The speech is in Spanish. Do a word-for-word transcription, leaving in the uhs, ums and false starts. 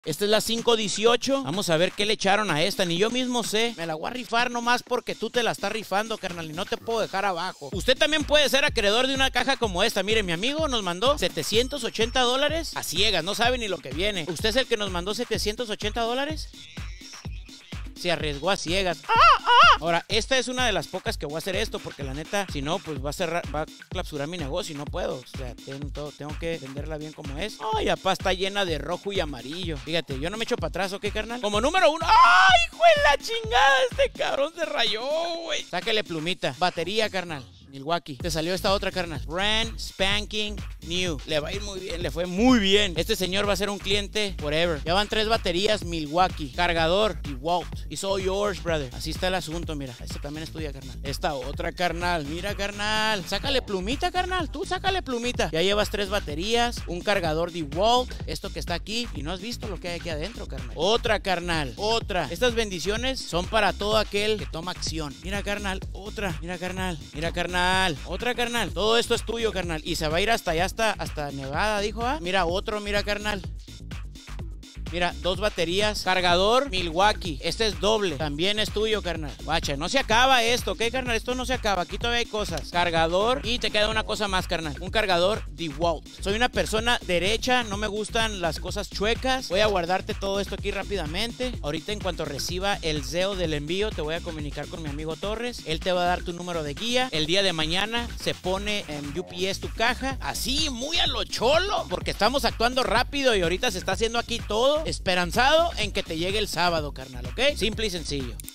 Esta es la cinco dieciocho. Vamos a ver qué le echaron a esta. Ni yo mismo sé. Me la voy a rifar nomás porque tú te la estás rifando, carnal. Y no te puedo dejar abajo. Usted también puede ser acreedor de una caja como esta. Mire, mi amigo nos mandó setecientos ochenta dólares a ciegas. No sabe ni lo que viene. ¿Usted es el que nos mandó setecientos ochenta dólares? Se arriesgó a ciegas. ¡Ah, ah! Ahora, esta es una de las pocas que voy a hacer esto, porque la neta, si no, pues va a cerrar, va a clausurar mi negocio y no puedo. O sea, tengo, tengo que venderla bien como es. Ay, apá, está llena de rojo y amarillo. Fíjate, yo no me echo para atrás, ¿ok, carnal? Como número uno. ¡Ay, hijo de la chingada! Este cabrón se rayó, güey. Sáquele plumita. Batería, carnal. Milwaukee. Te salió esta otra, carnal. Brand spanking new. Le va a ir muy bien, le fue muy bien. Este señor va a ser un cliente forever. Ya van tres baterías Milwaukee. Cargador DeWalt. It's all yours, brother. Así está el asunto, mira. Este también es tuya, carnal. Esta otra, carnal. Mira, carnal. Sácale plumita, carnal. Tú sácale plumita. Ya llevas tres baterías. Un cargador DeWalt. Esto que está aquí. Y no has visto lo que hay aquí adentro, carnal. Otra, carnal. Otra. Estas bendiciones son para todo aquel que toma acción. Mira, carnal. Otra. Mira, carnal. Mira, carnal. Otra, carnal. Todo esto es tuyo, carnal. Y se va a ir hasta allá, hasta, hasta Nevada, dijo. ¿Ah? Mira, otro, mira, carnal. Mira, dos baterías. Cargador Milwaukee. Este es doble. También es tuyo, carnal. Guacha, no se acaba esto, ¿ok, carnal? Esto no se acaba. Aquí todavía hay cosas. Cargador. Y te queda una cosa más, carnal. Un cargador DeWalt. Soy una persona derecha. No me gustan las cosas chuecas. Voy a guardarte todo esto aquí rápidamente. Ahorita, en cuanto reciba el S E O del envío, te voy a comunicar con mi amigo Torres. Él te va a dar tu número de guía. El día de mañana se pone en U P S tu caja. Así, muy a lo cholo. Porque estamos actuando rápido y ahorita se está haciendo aquí todo esperanzado en que te llegue el sábado, carnal, ¿ok? Simple y sencillo.